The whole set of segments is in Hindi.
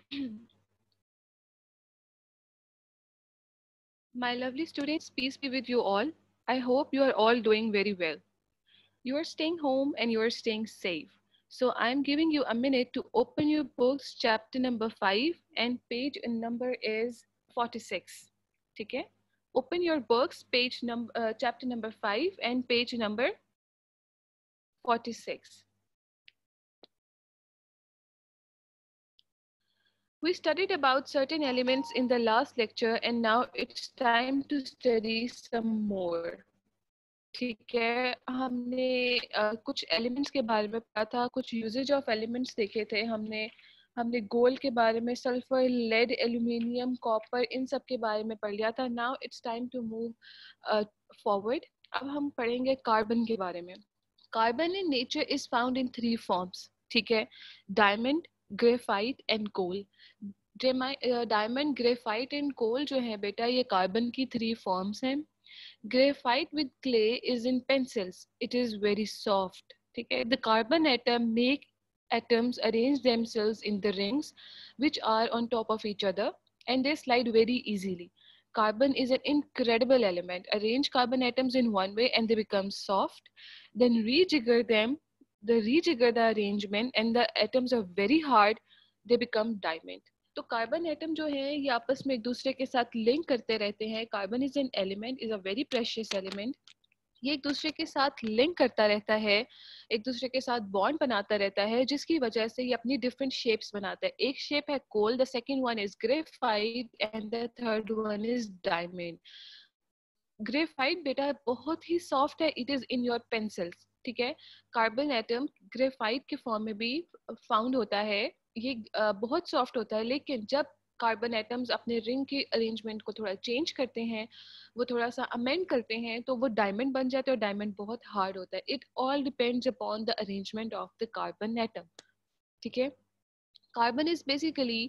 My lovely students, peace be with you all. I hope you are all doing very well. You are staying home and you are staying safe. So I'm giving you a minute to open your books, chapter number 5, and page number is 46. Okay? Open your books, chapter number 5 and page number 46. We studied about certain elements in the last lecture and now it's time to study some more. ठीक है, हमने कुछ एलिमेंट्स के बारे में पढ़ा था, कुछ यूजेज ऑफ एलिमेंट्स देखे थे हमने हमने गोल्ड के बारे में, सल्फर, लेड, एल्यूमिनियम, कॉपर, इन सब के बारे में पढ़ लिया था. Now it's time to move forward. अब हम पढ़ेंगे कार्बन के बारे में. Carbon in nature is found in 3 forms. ठीक है, diamond, graphite and coal. Diamond, graphite and coal जो है बेटा, ये कार्बन की 3 फॉर्म्स हैं. Graphite with clay is in pencils. It is very soft. ठीक है? The carbon atom make atoms arrange themselves in the rings which are on top of each other and they slide very easily. Carbon is an incredible element. Arrange carbon atoms in one way and they become soft. Then rejigger them. Rejigger the arrangement and the atoms are very hard. They become diamond. तो कार्बन एटम जो है ये आपस में एक दूसरे के साथ लिंक करते रहते हैं. Carbon is an element, is a very precious element. ये एक दूसरे के साथ लिंक करता रहता है, एक दूसरे के साथ बॉन्ड बनाता रहता है, जिसकी वजह से ये अपनी डिफरेंट शेप्स बनाता है. एक शेप है coal, the second one is graphite and the third one is diamond. Graphite बेटा बहुत ही सॉफ्ट है, it is in your pencils. ठीक है, कार्बन एटम ग्रेफाइट के फॉर्म में भी फाउंड होता है. ये बहुत सॉफ्ट होता है, लेकिन जब कार्बन एटम्स अपने रिंग के अरेंजमेंट को थोड़ा चेंज करते हैं, वो थोड़ा सा अमेंड करते हैं, तो वो डायमंड बन जाते हैं और डायमंड बहुत हार्ड होता है. It all depends upon the arrangement of the carbon atom. ठीक है, carbon is basically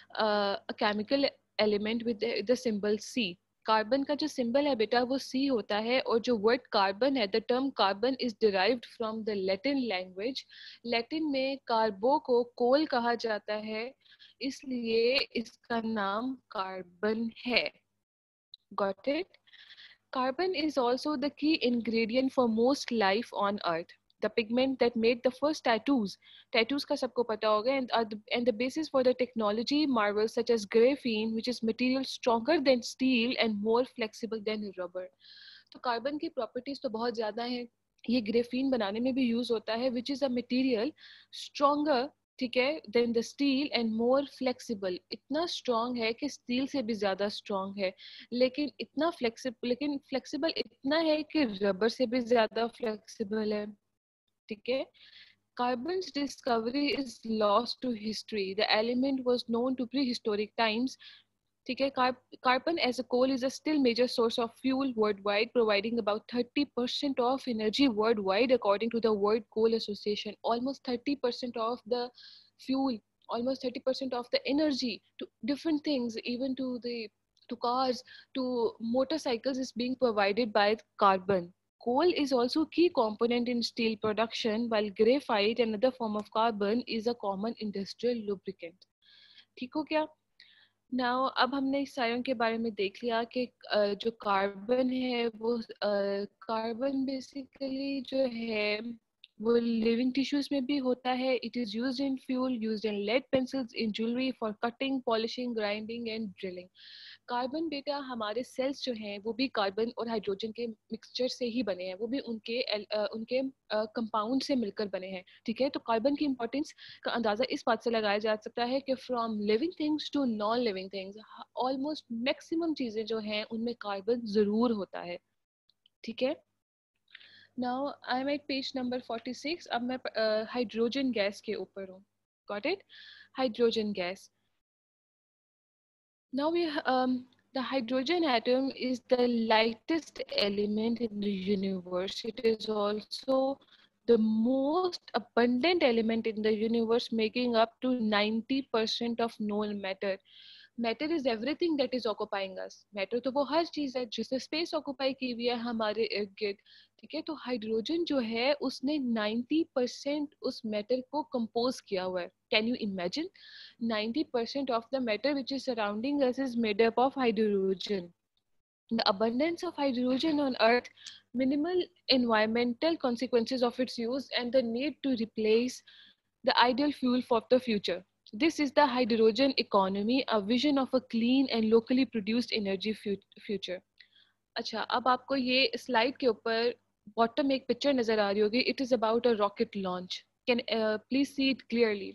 a chemical element with the symbol C. Carbon का जो सिंबल है बेटा वो सी होता है, और जो वर्ड कार्बन है, the term carbon is derived from the Latin language. Latin में कार्बो को कोल कहा जाता है, इसलिए इसका नाम कार्बन है. Got it? Carbon is also the key ingredient for most life on Earth. The pigment that made the first tattoos. Tattoos का सबको पता होगा, and the basis for the technology marvels such as graphene, which is material stronger than steel and more flexible than rubber. तो कार्बन की प्रॉपर्टीज तो बहुत ज़्यादा हैं. ये ग्रेफीन बनाने में भी यूज होता है, which is a material stronger, ठीक है, then the steel and more flexible. इतना स्ट्रॉन्ग है कि स्टील से भी ज़्यादा स्ट्रॉन्ग है, लेकिन फ्लेक्सिबल इतना है कि रबर से भी ज़्यादा फ्लेक्सिबल है. ठीक है, carbon's discovery is lost to history. The element was known to prehistoric times. ठीक है, carbon as a coal is a still major source of fuel worldwide, providing about 30% of energy worldwide, according to the World Coal Association. Almost 30% of the fuel, almost 30% of the energy to different things, even to cars, to motorcycles, is being provided by carbon. Coal is also a key component in steel production, while graphite, another form of carbon, is a common industrial lubricant. ठीक हो क्या? नाउ अब हमने इस सायों के बारे में देख लिया कि जो कार्बन है वो कार्बन बेसिकली जो है वो लिविंग टिश्यूज में भी होता है. It is used in fuel, used in lead pencils, in jewellery, for cutting, polishing, grinding and drilling. Carbon बेटा हमारे सेल्स जो हैं वो भी कार्बन और हाइड्रोजन के मिक्सचर से ही बने हैं, वो भी उनके कंपाउंड से मिलकर बने हैं. ठीक है, तो कार्बन की इंपॉर्टेंस का अंदाजा इस बात से लगाया जा सकता है कि from living things to non living things, almost maximum चीजें जो हैं उनमें कार्बन जरूर होता है. ठीक है, now I am at page number 46. अब मैं हाइड्रोजन गैस के ऊपर हूँ. Got it? Hydrogen gas. Now the hydrogen atom is the lightest element in the universe. It is also the most abundant element in the universe, making up to 90% of known matter. Matter is everything that is occupying us. Matter तो वो हर चीज है जिसने स्पेस ऑक्यूपाई की हुई है हमारे इर्द गिर्द. ठीक है, तो हाइड्रोजन जो है उसने 90% उस मैटर को कंपोज किया हुआ है. Can you imagine? 90% of the matter which is surrounding us is made up of hydrogen. The abundance of hydrogen on Earth, minimal environmental consequences of its use, and the need to replace the ideal fuel for the future. This is the hydrogen economy, a vision of a clean and locally produced energy future. अच्छा, अब आपको ये स्लाइड के ऊपर बॉटम एक पिक्चर नजर आ रही होगी. It is about a rocket launch. Can please see it clearly.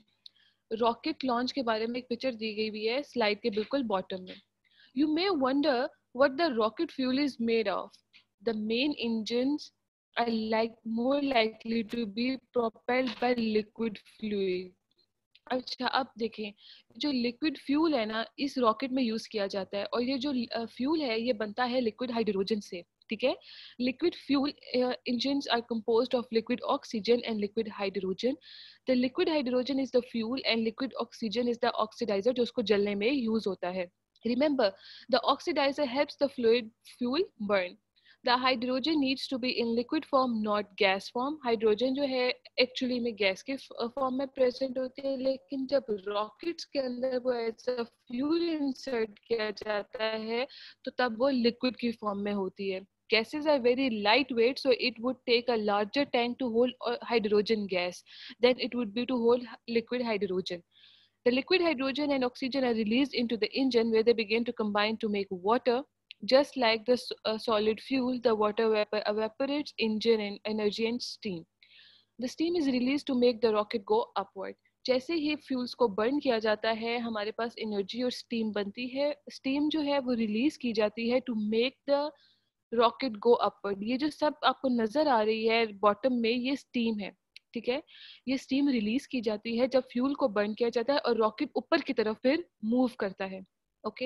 Rocket launch के बारे में एक पिक्चर दी गई हुई है स्लाइड के बिल्कुल बॉटम में. You may wonder what the rocket fuel is made of. The main engines are more likely to be propelled by liquid fluid. अच्छा, अब देखें, जो लिक्विड फ्यूल है ना इस रॉकेट में यूज किया जाता है, और ये जो फ्यूल है ये बनता है लिक्विड हाइड्रोजन से. ठीक है, liquid fuel engines are composed of liquid oxygen and liquid hydrogen. The liquid hydrogen is the fuel and liquid oxygen is the oxidiser जो उसको जलने में यूज होता है. Remember, the oxidizer helps the fluid fuel burn. The hydrogen needs to be in liquid form, not gas form. Hydrogen जो है एक्चुअली में गैस के फॉर्म में प्रेजेंट होती है, लेकिन जब रॉकेट्स के अंदर वो ऐसा फ्यूल इंसर्ट किया जाता है तो तब वो लिक्विड की फॉर्म में होती है. Gases are very lightweight, so it would take a larger tank to hold hydrogen gas than it would be to hold liquid hydrogen. The liquid hydrogen and oxygen are released into the engine where they begin to combine to make water. Just like the solid fuel, the water vapor evaporates, engine and energy and steam. The steam is released to make the rocket go upward. जैसे ही फ्यूल्स को बर्न किया जाता है हमारे पास एनर्जी और स्टीम बनती है. स्टीम जो है वो रिलीज की जाती है to make the rocket go upward. ये जो सब आपको नजर आ रही है बॉटम में ये स्टीम है. ठीक है, ये स्टीम रिलीज की जाती है जब फ्यूल को बर्न किया जाता है और रॉकेट ऊपर की तरफ फिर मूव करता है. ओके,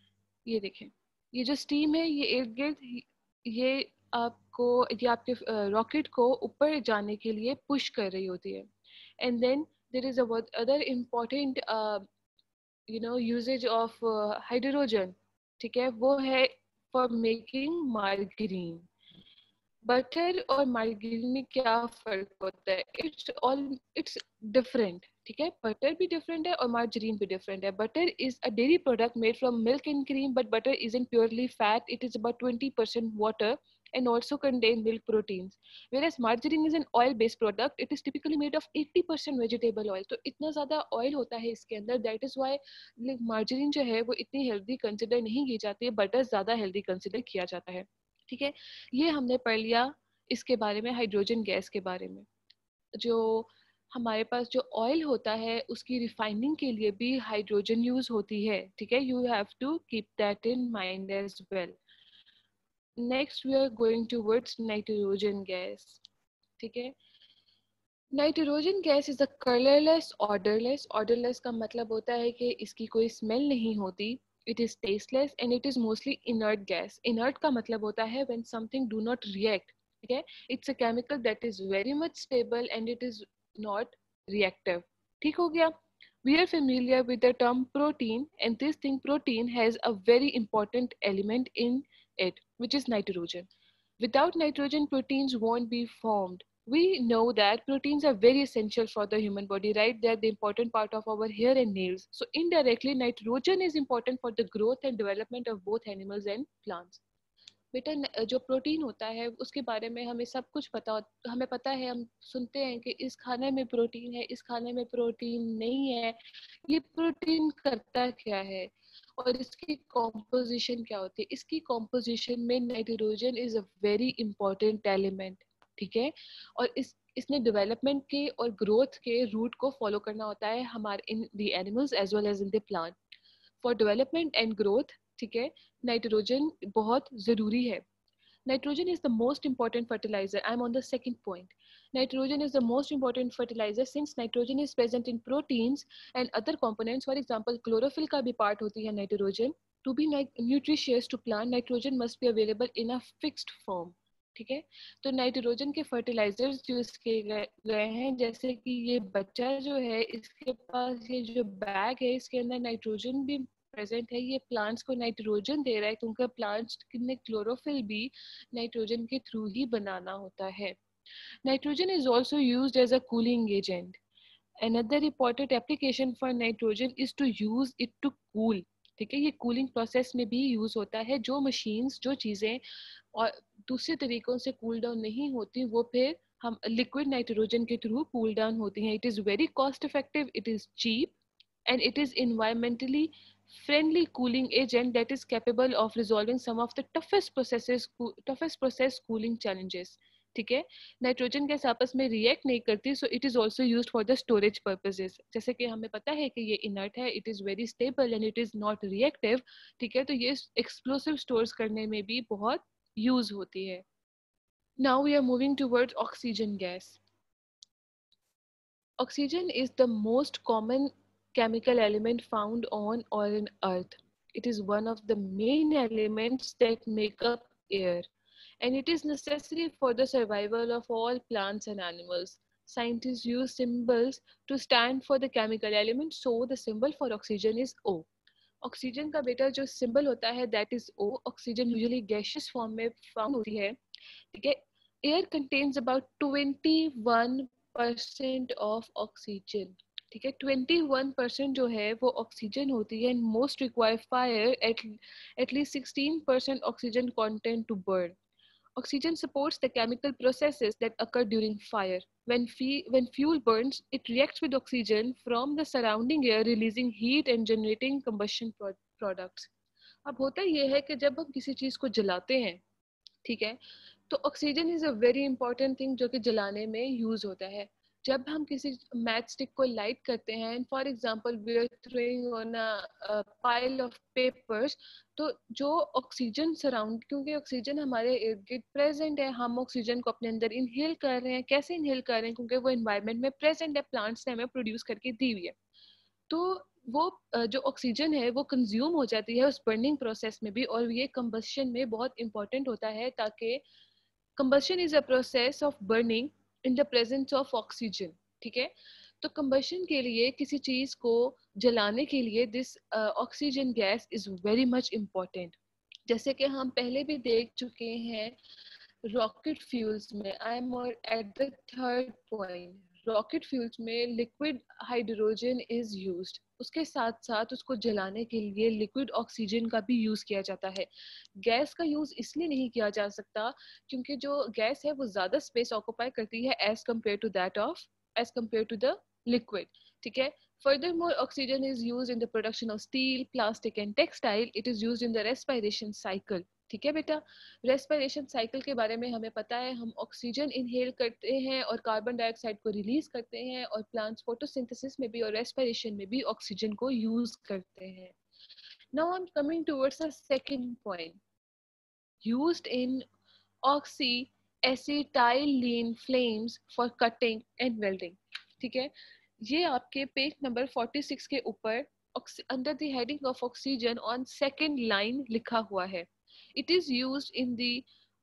ये देखें, ये जो स्टीम है ये इर्द गिर्द ये आपको ये आपके रॉकेट को ऊपर जाने के लिए पुश कर रही होती है. And then there is other important uses of hydrogen. ठीक है, वो है फॉर मेकिंग मार्गरीन. बटर और मार्गरीन में क्या फर्क होता है? It's different. ठीक है, बटर भी डिफरेंट है और मार्जरीन भी डिफरेंट है. Butter is a dairy product made from milk and cream, but butter isn't purely fat. It is about 20% water and also contain milk proteins. Whereas margarine is an oil-based product. It is typically made of 80% vegetable oil. तो इतना ज़्यादा ऑयल होता है इसके अंदर. That is why मार्जरीन जो है वो इतनी हेल्दी कंसिडर नहीं की जाती है, बटर ज़्यादा हेल्दी कंसिडर किया जाता है. ठीक है, ये हमने पढ़ लिया इसके बारे में, हाइड्रोजन गैस के बारे में. जो हमारे पास जो ऑयल होता है उसकी रिफाइनिंग के लिए भी हाइड्रोजन यूज होती है. ठीक है, you have to keep that in mind as well. Next we are going towards nitrogen gas. ठीक है, nitrogen gas is a colourless odourless. Odourless का मतलब होता है कि इसकी कोई स्मेल नहीं होती. It is tasteless and it is mostly inert gas. Inert का मतलब होता है when something do not react. ठीक है, it's a chemical that is very much stable and it is not reactive. ठीक हो गया. We are familiar with the term protein, and this thing protein has a very important element in it, which is nitrogen. Without nitrogen, proteins won't be formed. We know that proteins are very essential for the human body, right? They're the important part of our hair and nails. So indirectly, nitrogen is important for the growth and development of both animals and plants. बेटा जो प्रोटीन होता है उसके बारे में हमें सब कुछ पता. हमें पता है, हम सुनते हैं कि इस खाने में प्रोटीन है, इस खाने में प्रोटीन नहीं है. ये प्रोटीन करता क्या है और इसकी कॉम्पोजिशन क्या होती है? इसकी कॉम्पोजिशन में nitrogen is a very important element. ठीक है, और इसने डेवलपमेंट के और ग्रोथ के रूट को फॉलो करना होता है हमारे in the animals as well as in the plant. For development and growth, ठीक है, नाइट्रोजन बहुत जरूरी है. Nitrogen is the most important fertilizer. I'm on the second point. Nitrogen is the most important fertilizer since nitrogen is present in proteins and other components. For example, chlorophyll का भी part होती है nitrogen. To be nutritious to plant, nitrogen must be available in a fixed form. ठीक है, तो नाइट्रोजन के फर्टिलाइजर्स यूज किए गए हैं. जैसे कि ये बच्चा जो है इसके पास ये जो बैग है इसके अंदर नाइट्रोजन भी प्रेजेंट है ये प्लांट्स को नाइट्रोजन दे रहा है, क्योंकि प्लांट्स में क्लोरोफिल भी नाइट्रोजन के थ्रू ही बनाना होता है. Nitrogen is also used as a cooling agent. Another important application for nitrogen is to use it to cool. ठीक है, ये कूलिंग प्रोसेस में भी यूज होता है. जो मशीन्स, जो चीज़ें और दूसरे तरीकों से कूल डाउन नहीं होती, वो फिर हम लिक्विड नाइट्रोजन के थ्रू कूल डाउन होती हैं. It is very cost effective, it is cheap, and it is environmentally friendly cooling agent that is capable of resolving some of the toughest process cooling challenges. ठीक है, नाइट्रोजन गैस आपस में रिएक्ट नहीं करती, so it is also used for the storage purposes. जैसे कि हमें पता है कि ये इनर्ट है, it is very stable and it is not reactive. ठीक है, तो ये एक्सप्लोसिव स्टोर्स करने में भी बहुत यूज होती है. Now we are moving towards oxygen gas. Oxygen is the most common chemical element found on or in Earth. It is one of the main elements that make up air, and it is necessary for the survival of all plants and animals. Scientists use symbols to stand for the chemical element, so the symbol for oxygen is O. Oxygen का बेटा जो सिंबल होता है that is O. Oxygen usually gaseous form में फाउंड होती है. ठीक है, air contains about 21% of oxygen. ठीक है, 21% जो है वो ऑक्सीजन होती है. Most require fire at least 16% oxygen content to burn. Oxygen supports the chemical processes that occur during fire. When fuel burns, it reacts with oxygen from the surrounding air, releasing heat and generating combustion products. अब होता ये है कि जब हम किसी चीज़ को जलाते हैं, ठीक है, तो oxygen is a very important thing जो कि जलाने में यूज़ होता है. जब हम किसी मैच स्टिक को लाइट करते हैं, for example we are throwing on a pile of papers, तो जो ऑक्सीजन सराउंड, क्योंकि ऑक्सीजन हमारे इर्द गिर्द प्रेजेंट है, हम ऑक्सीजन को अपने अंदर इनहेल कर रहे हैं. कैसे इनहेल कर रहे हैं? क्योंकि वो एनवायरनमेंट में प्रेजेंट है, प्लांट्स ने हमें प्रोड्यूस करके दी हुई है. तो वो जो ऑक्सीजन है वो कंज्यूम हो जाती है उस बर्निंग प्रोसेस में भी, और ये कंबशन में बहुत इंपॉर्टेंट होता है, ताकि combustion is a process of burning in the presence of oxygen. ठीक है, तो combustion के लिए, किसी चीज को जलाने के लिए, this oxygen gas is very much important. जैसे कि हम पहले भी देख चुके हैं रॉकेट फ्यूल्स में. I am at the third point. Rocket fuels में लिक्विड हाइड्रोजन इज यूज्ड. उसके साथ साथ उसको जलाने के लिए लिक्विड ऑक्सीजन का भी यूज किया जाता है. गैस का यूज इसलिए नहीं किया जा सकता क्योंकि जो गैस है वो ज्यादा स्पेस ऑक्यूपाई करती है as compare to the liquid. ठीक है, furthermore oxygen is used in the production of steel, plastic and textile. It is used in the respiration cycle. ठीक है बेटा, रेस्पिरेशन साइकिल के बारे में हमें पता है. हम ऑक्सीजन इनहेल करते हैं और कार्बन डाइऑक्साइड को रिलीज करते हैं, और प्लांट्स फोटोसिंथेसिस में भी और रेस्पिरेशन में भी ऑक्सीजन को यूज करते हैं. Now I am coming towards the second point. Used in oxy acetylene flames for cutting and welding. ठीक है, ये आपके पेज नंबर 46 के ऊपर under the heading of oxygen on second line लिखा हुआ है. It is used in the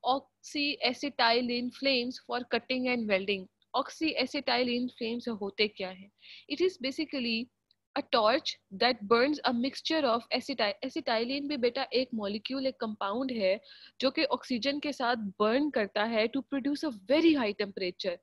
oxyacetylene flames for cutting and welding. Oxyacetylene flames होते क्या हैं? It is basically a torch that burns a mixture of acetylene भी बेटा एक मॉलिक्यूल, एक कंपाउंड है जो कि ऑक्सीजन के साथ बर्न करता है to produce a very high temperature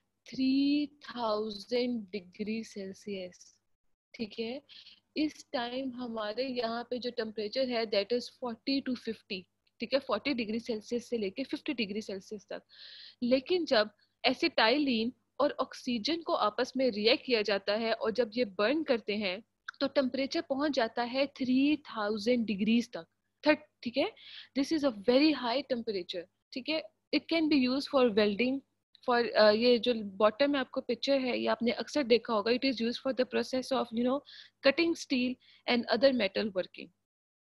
3000 degree Celsius. ठीक है, इस टाइम हमारे यहाँ पे जो टेम्परेचर है दैट इज 40 to 50. ठीक है, 40 डिग्री सेल्सियस से लेके 50 डिग्री सेल्सियस तक. लेकिन जब एसिटाइलिन और ऑक्सीजन को आपस में रिएक्ट किया जाता है और जब ये बर्न करते हैं तो टेम्परेचर पहुंच जाता है 3000 डिग्रीज तक. ठीक है, this is a very high temperature. ठीक है, it can be use for welding. For ये जो बॉटम में आपको पिक्चर है, ये आपने अक्सर देखा होगा. It is use for the process of cutting steel and other metal working.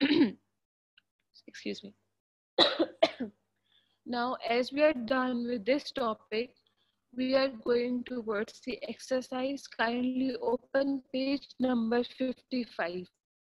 Excuse me. Now, as we are done with this topic, we are going towards the exercise. Kindly open page number 55.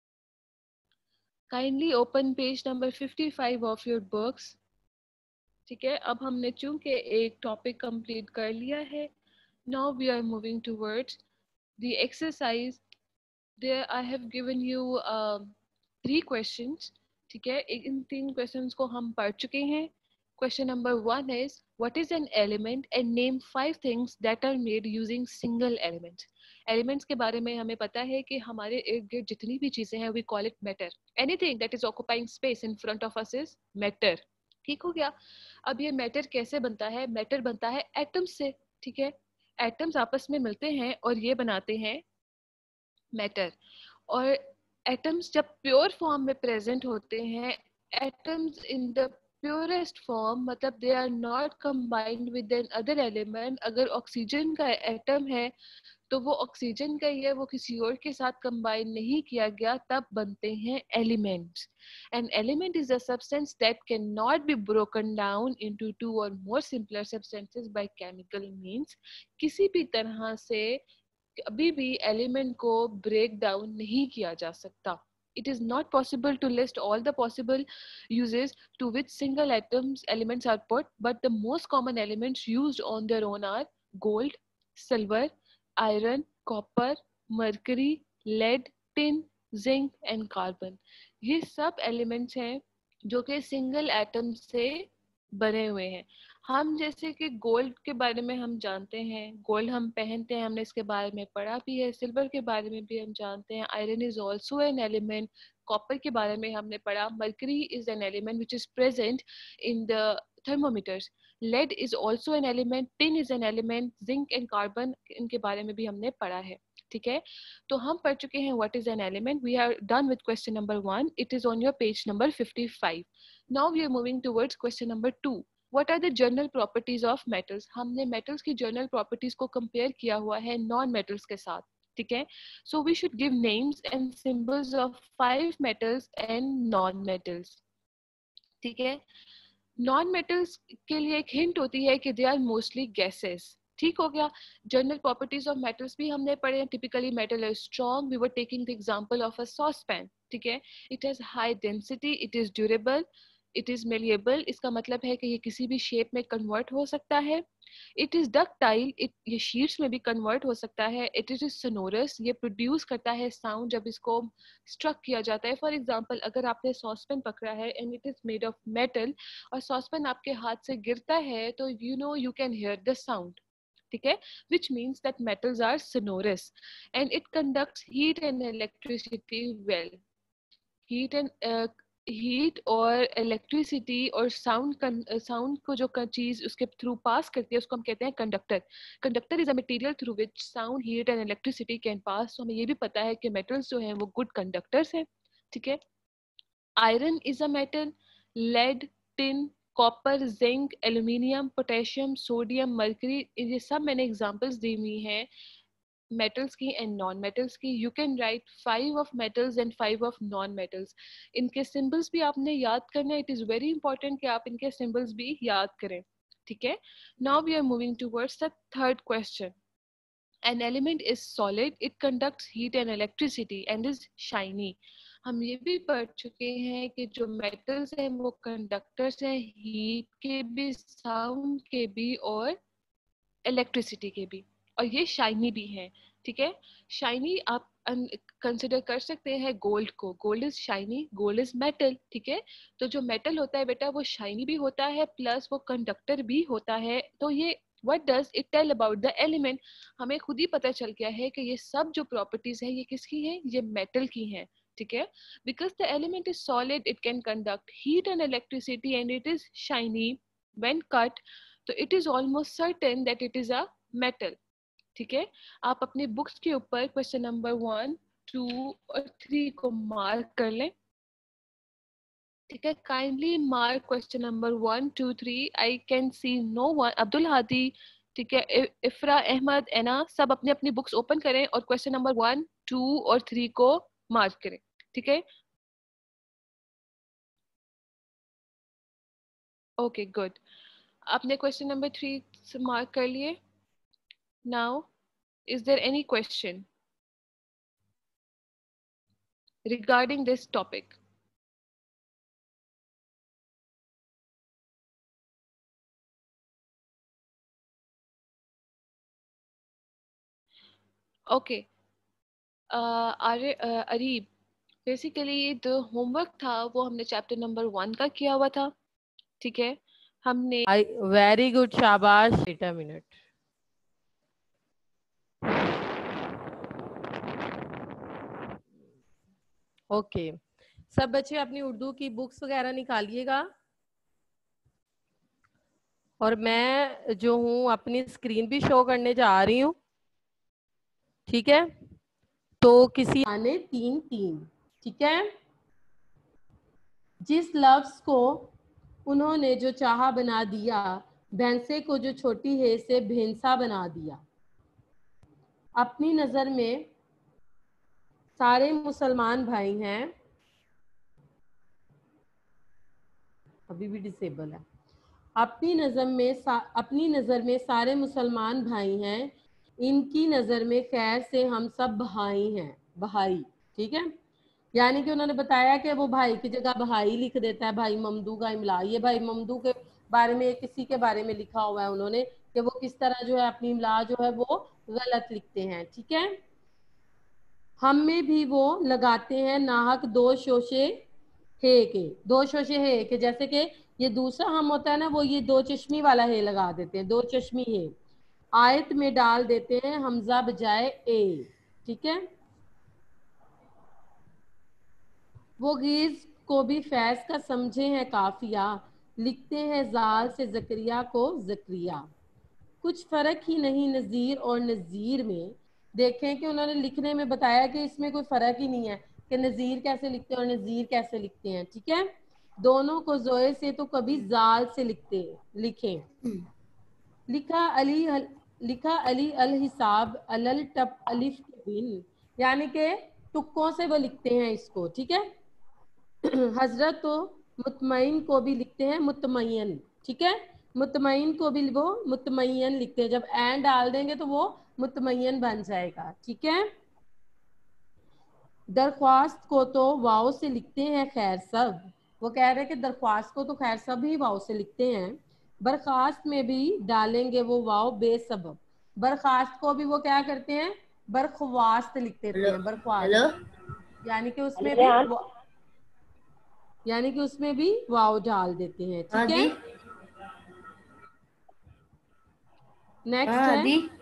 Kindly open page number 55 of your books. ठीक है, अब हमने चूंकि एक टॉपिक कंप्लीट कर लिया है. Now we are moving towards the exercise. There I have given you 3 questions, ठीक है। इन 3 क्वेश्चंस को हम पढ़ चुके हैं। Question number 1 is what is an element and name 5 things that are made using single elements. Elements के बारे में हमें पता है कि हमारे इर्द गिर्द जितनी भी चीजें हैं we call it matter. Anything that is occupying space in front of us is matter. ठीक हो गया। अब ये मैटर कैसे बनता है? मैटर बनता है एटम्स से, ठीक है। एटम्स आपस में मिलते हैं और ये बनाते हैं मैटर। और एटम्स जब प्योर फॉर्म में प्रेजेंट होते हैं, atoms in the purest form, मतलब they are not combined with an other element. अगर ऑक्सीजन का एटम है तो वो ऑक्सीजन का ही है, वो किसी और के साथ कंबाइन नहीं किया गया, तब बनते हैं elements. An element is a substance that can not be broken down into two और more simpler substances by chemical means. किसी भी तरह से अभी भी एलिमेंट को ब्रेक डाउन नहीं किया जा सकता। It is not possible to list all the possible uses to which single atoms elements are put, but the most common elements used on their own are gold, silver, iron, copper, mercury, lead, tin, zinc and carbon. ये सब elements हैं जो कि single atom से बने हुए हैं। हम जैसे कि गोल्ड के बारे में हम जानते हैं, गोल्ड हम पहनते हैं, हमने इसके बारे में पढ़ा भी है। सिल्वर के बारे में भी हम जानते हैं, iron is also an element. Copper के बारे में हमने पढ़ा, mercury is an element which is present in the thermometers. Lead is also an element, tin is an element, zinc and carbon इनके बारे में भी हमने पढ़ा है, ठीक है। तो हम पढ़ चुके हैं what is an element. We are done with question number 1। It is on your page number 55। Now we are moving towards question number 2। What are the general properties of metals? हमने metals की general properties को compare किया हुआ है non metals के साथ, ठीक है। So we should give names and symbols of 5 metals and non metals, ठीक है। नॉन मेटल्स के लिए एक हिंट होती है कि दे आर मोस्टली गैसेस, ठीक हो गया। जनरल प्रॉपर्टीज ऑफ मेटल्स भी हमने पढ़े हैं। Typically metal is strong, we were taking the example of a sauce pan, ठीक है। It has high density, it is durable, it is malleable, इसका मतलब है कि ये किसी भी शेप में कन्वर्ट हो सकता है। इट इज डक्टाइल, ये शीट्स में भी कन्वर्ट हो सकता है। इट इज सोनोरस, ये प्रोड्यूस करता है साउंड जब इसको स्ट्रक किया जाता है। फॉर एग्जाम्पल, अगर आपने सॉसपेन पकड़ा है and it is made of metal और सॉसपेन आपके हाथ से गिरता है तो you know you can hear the sound, ठीक है। Which means that metals are sonorous and it conducts heat and electricity well. Heat and heat और इलेक्ट्रिसिटी और साउंड को जो चीज उसके थ्रू पास करती है उसको हम कहते हैं conductor. Conductor is a material through which sound, heat and electricity can pass. तो हमें ये भी पता है कि मेटल्स जो हैं वो गुड कंडक्टर्स हैं, ठीक है। Iron is a metal, lead, tin, copper, zinc, aluminium, potassium, sodium, mercury, ये सब मैंने एग्जांपल्स दी हुई हैं मेटल्स की एंड नॉन मेटल्स की। You can write 5 of metals and 5 of non metals. इनके सिंबल्स भी आपने याद करना है। इट इज वेरी इंपॉर्टेंट कि आप इनके सिंबल्स भी याद करें, ठीक है। Now we are moving towards the third question. An element is solid, it conducts heat and electricity and is shiny. हम ये भी पढ़ चुके हैं कि जो मेटल्स हैं वो कंडक्टर्स हैं, हीट के भी, साउंड के भी और इलेक्ट्रिसिटी के भी, और ये शाइनी भी हैं, ठीक है। शाइनी आप कंसिडर कर सकते हैं गोल्ड को। Gold is shiny, gold is metal, ठीक है। तो जो मेटल होता है बेटा वो शाइनी भी होता है प्लस वो कंडक्टर भी होता है। तो ये what does it tell about the element? हमें खुद ही पता चल गया है कि ये सब जो प्रॉपर्टीज है ये किसकी हैं? ये मेटल की हैं, ठीक है। Because the element is solid, it can conduct heat and electricity and it is shiny when cut, तो it is almost certain that it is a metal, ठीक है। आप अपने बुक्स के ऊपर क्वेश्चन नंबर 1, 2 और 3 को मार्क कर लें, ठीक है। Kindly mark question number 1, 2, 3। I can see no one. Abdul Hadi, ठीक है, इफ्रा अहमद, एना, सब अपने अपनी बुक्स ओपन करें और क्वेश्चन नंबर 1, 2 और 3 को मार्क करें, ठीक है। Okay good. आपने क्वेश्चन नंबर 3 मार्क कर लिए। Now is there any question regarding this topic? Okay, Areeb, basically जो होमवर्क था वो हमने चैप्टर नंबर 1 का किया हुआ था, ठीक है। हमने वेरी गुड, शाबाश। Wait a minute. ओके, सब बच्चे अपनी उर्दू की बुक्स वगैरह निकालिएगा, और मैं जो हूँ अपनी स्क्रीन भी शो करने जा रही हूँ, ठीक है। तो किसी आने 3-3, ठीक है। जिस लफ्ज को उन्होंने जो चाहा बना दिया, भैंसे को जो छोटी है से भेंसा बना दिया। अपनी नजर में सारे मुसलमान भाई हैं, अभी भी डिसेबल है। अपनी नजर में सारे मुसलमान भाई हैं, इनकी नजर में खैर से हम सब भाई हैं, भाई, ठीक है। यानी कि उन्होंने बताया कि वो भाई की जगह भाई लिख देता है, भाई ममदू का इमला। ये भाई ममदू के बारे में किसी के बारे में लिखा हुआ है उन्होंने, कि वो किस तरह जो है अपनी इमला जो है वो गलत लिखते हैं, ठीक है। हम में भी वो लगाते हैं नाहक दो शोशे हे के, दो शोशे हे के, जैसे कि ये दूसरा हम होता है ना, वो ये दो चश्मी वाला हे लगा देते हैं, दो चश्मी हे। आयत में डाल देते हैं हमजा बजाय ए, ठीक है। वो गीज को भी फैज का समझे हैं काफिया, लिखते हैं जाल से जकरिया को जकरिया। कुछ फर्क ही नहीं नज़ीर और नज़ीर में। देखें कि उन्होंने लिखने में बताया कि इसमें कोई फर्क ही नहीं है कि नज़ीर कैसे लिखते हैं और नज़ीर कैसे लिखते हैं, ठीक है। दोनों को जोए से तो कभी जाल से लिखें। लिखा अली अल हिसाब अलल टप अलिफ के बिन, यानी कि तुक्कों से वो लिखते हैं इसको, ठीक है। हजरत तो मुतमईन को भी लिखते हैं मुतमयन, ठीक है। मुतमईन को भी वो मुतमयन लिखते हैं, जब एन डाल देंगे तो वो मुतमयन बन जाएगा, ठीक है। दरख्वास्त को तो वाव से लिखते हैं खैर सब, वो कह रहे हैं कि दरख्वास्त को तो खैर सब ही वाव से लिखते हैं। बर्खास्त में भी डालेंगे वो वाव बेसबब, बर्खास्त को भी वो क्या करते हैं, बरख्वास्त लिख देते हैं, हेलो बरख्वास्त, यानी कि उसमें भी रेहान। वाव डाल देते हैं, हाँ ठीक है। दी। नेक्स्ट हाँ है दी।